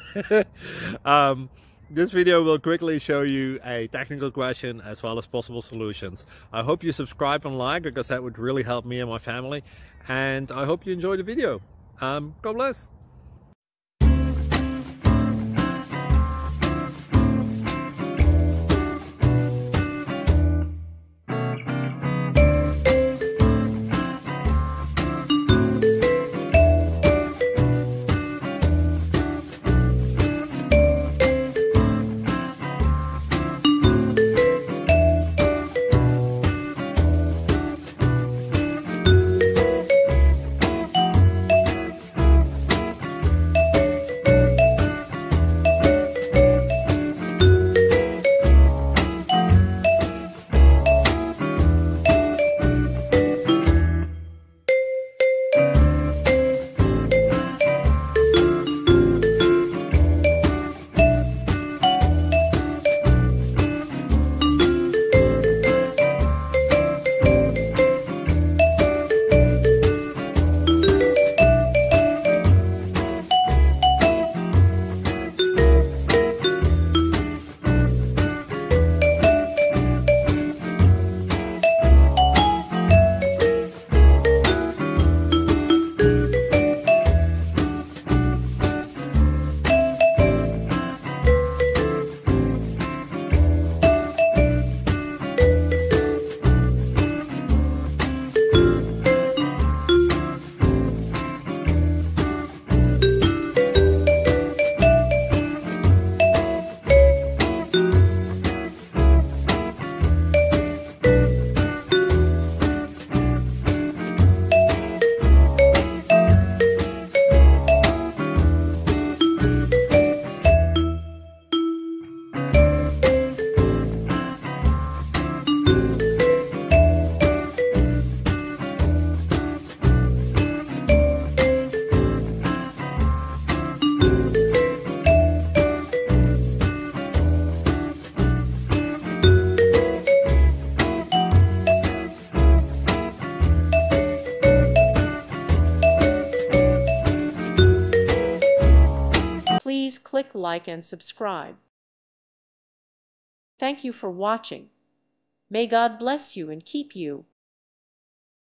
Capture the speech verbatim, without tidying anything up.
um, this video will quickly show you a technical question as well as possible solutions. I hope you subscribe and like, because that would really help me and my family. And I hope you enjoy the video. Um, God bless. Please click like and subscribe. Thank you for watching. May God bless you and keep you.